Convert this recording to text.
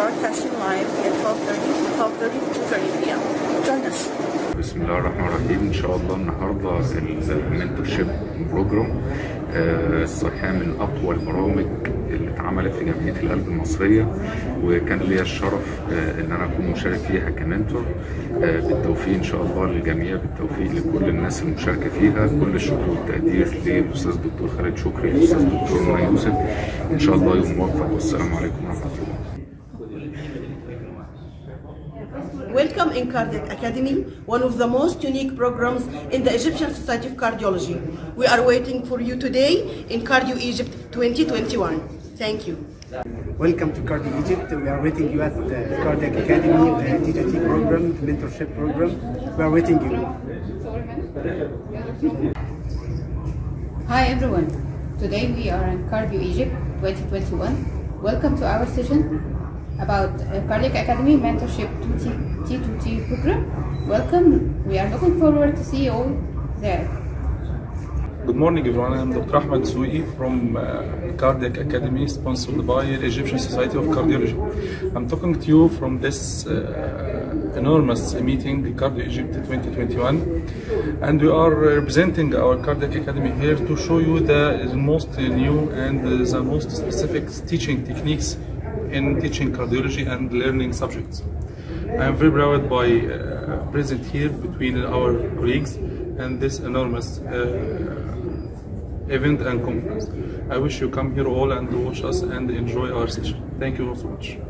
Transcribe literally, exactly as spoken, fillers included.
broadcasting live at twelve thirty, twelve thirty to two thirty p m Join us. بسم الله الرحمن الرحيم. ان شاء الله النهارده المنتورشيب بروجرام صحيح من اقوى البرامج اللي اتعملت في جمعيه القلب المصريه، وكان ليا الشرف ان انا اكون مشارك فيها كمنتور. بالتوفيق ان شاء الله للجميع، بالتوفيق لكل الناس المشاركه فيها. كل الشكر والتقدير للاستاذ دكتور خالد شكري، للاستاذ دكتور منى يوسف. ان شاء الله يوم موفق، والسلام عليكم ورحمه الله. Welcome in Cardiac Academy, one of the most unique programs in the Egyptian Society of Cardiology. We are waiting for you today in Cardio Egypt twenty twenty-one. Thank you. Welcome to Cardio Egypt. We are waiting you at the Cardiac Academy, the T two T program, the mentorship program. We are waiting you. Hi everyone. Today we are in Cardio Egypt twenty twenty-one. Welcome to our session about uh, Cardiac Academy Mentorship T two T program. Welcome. We are looking forward to see you all there. Good morning everyone. I'm Doctor Ahmed Souei from uh, Cardiac Academy, sponsored by the Egyptian Society of Cardiology. I'm talking to you from this uh, enormous meeting, Cardio Egypt twenty twenty-one, and we are representing our Cardiac Academy here to show you the most new and the most specific teaching techniques in teaching cardiology and learning subjects. I am very proud by uh, present here between our colleagues and this enormous uh, event and conference. I wish you come here all and watch us and enjoy our session. Thank you so much.